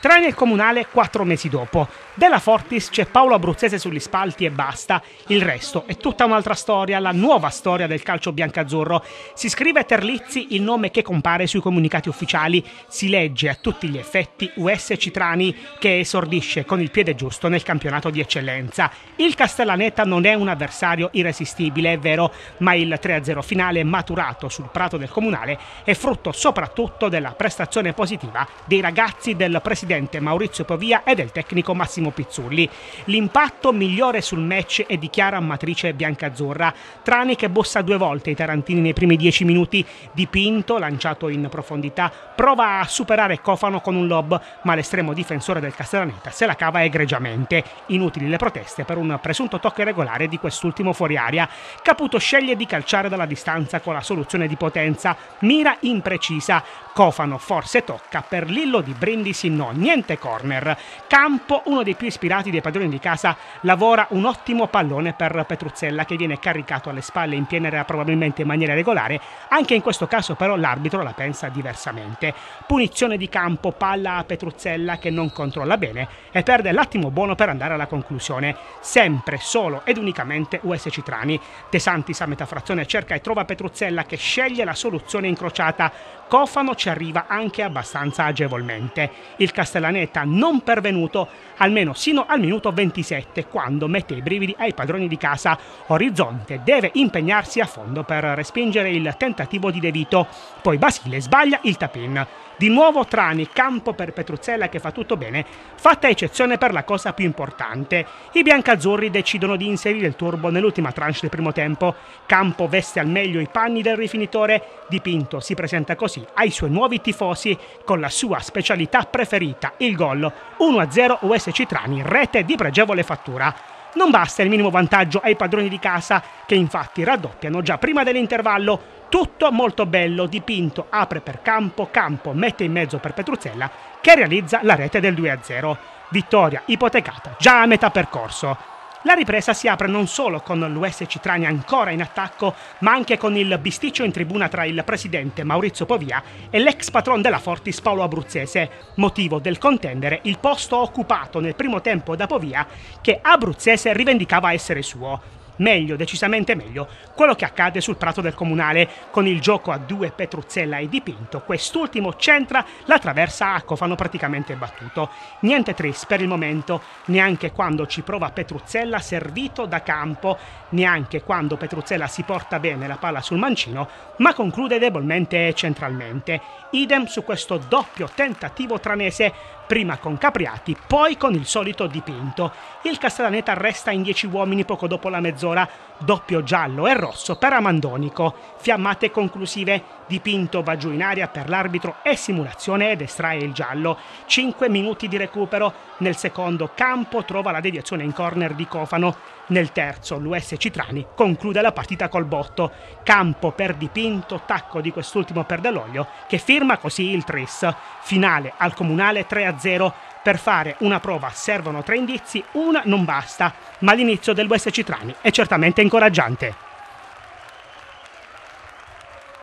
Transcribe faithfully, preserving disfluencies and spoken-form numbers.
Trani il Comunale quattro mesi dopo. Della Fortis c'è Paolo Abruzzese sugli spalti e basta. Il resto è tutta un'altra storia, la nuova storia del calcio biancazzurro. Si scrive Terlizzi il nome che compare sui comunicati ufficiali. Si legge a tutti gli effetti U S C Trani che esordisce con il piede giusto nel campionato di eccellenza. Il Castellaneta non è un avversario irresistibile, è vero, ma il tre a zero finale maturato sul prato del Comunale è frutto soprattutto della prestazione positiva dei ragazzi del presidente Maurizio Povia e del tecnico Massimo Pizzulli. L'impatto migliore sul match è di chiara matrice biancazzurra. Trani che bossa due volte i tarantini nei primi dieci minuti. Dipinto, lanciato in profondità, prova a superare Cofano con un lob, ma l'estremo difensore del Castellaneta se la cava egregiamente. Inutili le proteste per un presunto tocco irregolare di quest'ultimo fuori aria. Caputo sceglie di calciare dalla distanza con la soluzione di potenza, mira imprecisa. Cofano forse tocca, per Lillo di Brindisi no, niente corner. Campo, uno dei più ispirati dei padroni di casa, lavora un ottimo pallone per Petruzzella che viene caricato alle spalle in piena area probabilmente in maniera regolare. Anche in questo caso però l'arbitro la pensa diversamente. Punizione di campo, palla a Petruzzella che non controlla bene e perde l'attimo buono per andare alla conclusione. Sempre, solo ed unicamente U S C Trani. De Santis a metà frazione cerca e trova Petruzzella che sceglie la soluzione incrociata. Cofano ci arriva anche abbastanza agevolmente. Il Castellaneta non pervenuto almeno sino al minuto ventisette, quando mette i brividi ai padroni di casa. Orizzonte deve impegnarsi a fondo per respingere il tentativo di De Vito, poi Basile sbaglia il tap-in. Di nuovo Trani, campo per Petruzzella che fa tutto bene, fatta eccezione per la cosa più importante. I biancazzurri decidono di inserire il turbo nell'ultima tranche del primo tempo. Campo veste al meglio i panni del rifinitore. Dipinto si presenta così ai suoi nuovi tifosi con la sua specialità preferita, il gol. uno a zero U S C Trani, rete di pregevole fattura. Non basta il minimo vantaggio ai padroni di casa, che infatti raddoppiano già prima dell'intervallo. Tutto molto bello, Dipinto apre per Campo, Campo mette in mezzo per Petruzzella, che realizza la rete del due a zero. Vittoria ipotecata già a metà percorso. La ripresa si apre non solo con l'U S C Trani ancora in attacco, ma anche con il bisticcio in tribuna tra il presidente Maurizio Povia e l'ex patron della Fortis Paolo Abruzzese, motivo del contendere il posto occupato nel primo tempo da Povia, che Abruzzese rivendicava essere suo. Meglio, decisamente meglio, quello che accade sul prato del Comunale, con il gioco a due Petruzzella e Dipinto. Quest'ultimo centra la traversa a Cofano praticamente battuto. Niente tris per il momento, neanche quando ci prova Petruzzella servito da Campo, neanche quando Petruzzella si porta bene la palla sul mancino, ma conclude debolmente e centralmente. Idem su questo doppio tentativo tranese, prima con Capriati, poi con il solito Dipinto. Il Castellaneta resta in dieci uomini poco dopo la mezz'ora, doppio giallo e rosso per Amandonico. Fiammate conclusive, Dipinto va giù in aria per l'arbitro e simulazione ed estrae il giallo. cinque minuti di recupero, nel secondo Campo trova la deviazione in corner di Cofano. Nel terzo l'U S C Trani conclude la partita col botto. Campo per Dipinto, tacco di quest'ultimo per Dell'Olio, che firma così il tris. Finale al Comunale tre a zero. Per fare una prova servono tre indizi, una non basta, ma l'inizio dell'U S C Trani è certamente incoraggiante.